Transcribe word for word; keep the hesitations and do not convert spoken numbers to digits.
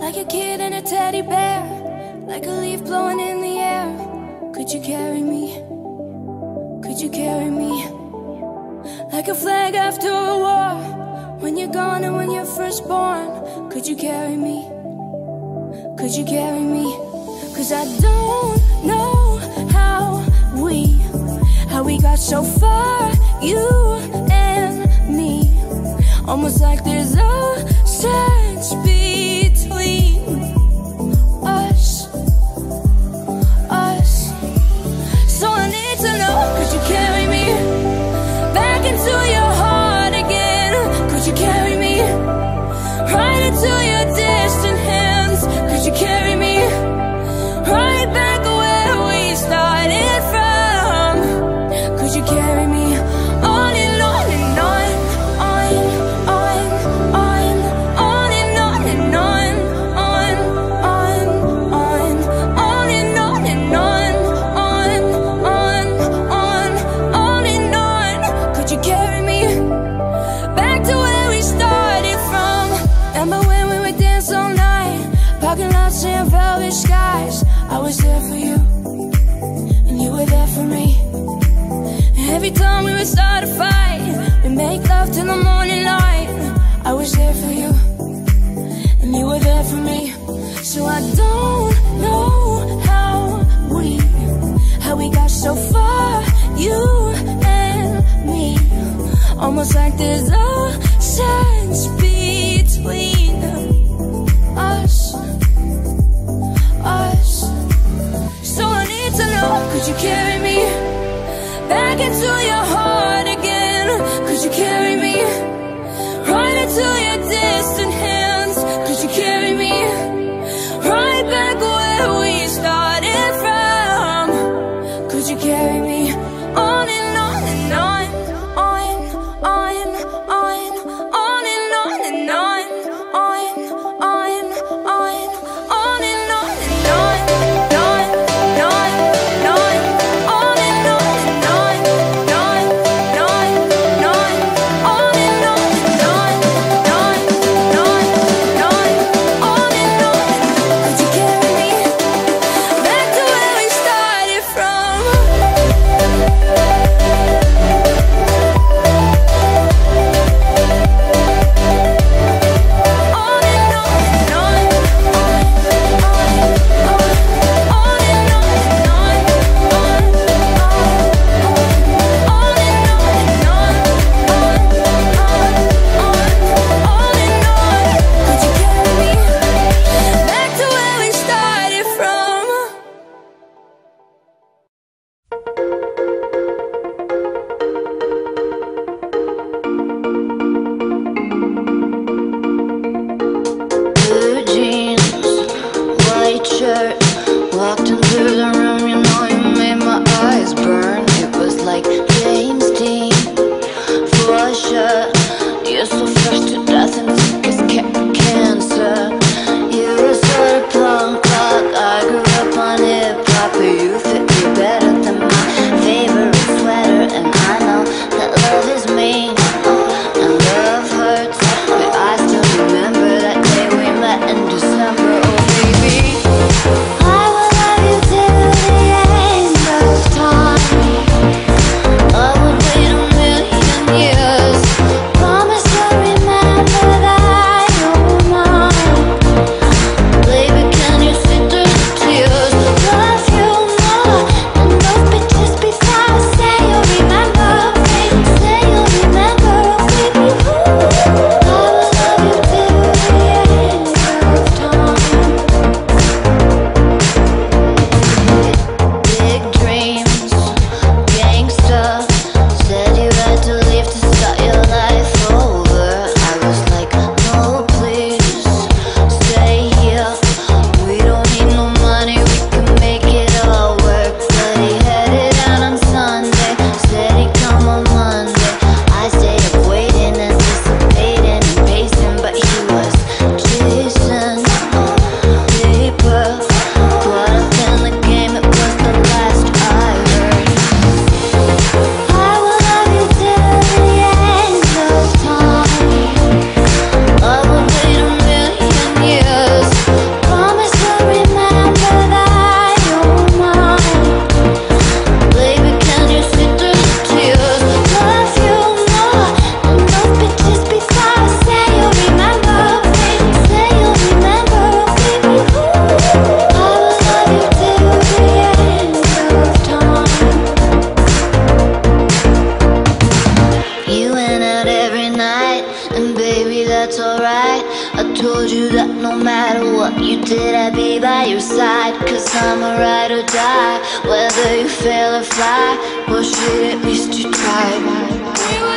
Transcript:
like a kid and a teddy bear, like a leaf blowing in the air. Could you carry me? Could you carry me? Like a flag after a war, when you're gone and when you're first born. Could you carry me? Could you carry me? Cause I don't know how we, how we got so far, you and me. Almost like there's a sense between us, us. So I need to know, could you carry me back into your heart again? Could you carry me right into your distant hands? Could you carry me right back where we started from? Could you carry me on and on and on, on, on, on, on and on and on, on, on, on, on and on and on, on, on, on, on and on? Could you carry me back to where we started from? Remember when we would dance all night, parking lots and velvet skies? I was there for you, and you were there for me. And every time we would start a fight, we make love till the morning light. I was there for you, and you were there for me. So I don't know how we, how we got so far, you and me. Almost like there's a sense between us, us. So I need to know, could you carry me back into your heart again? Could you carry me right into your distant hands? Could you carry me right back where we started from? Could you carry me on and on and on, on, on, on, on and on and on, on, on, on, on and on and on, on, on, on, on and on and on, on, on, on, on and on and on, on, on, your side, cause I'm a ride or die. Whether you fail or fly, well shit, at least you tried.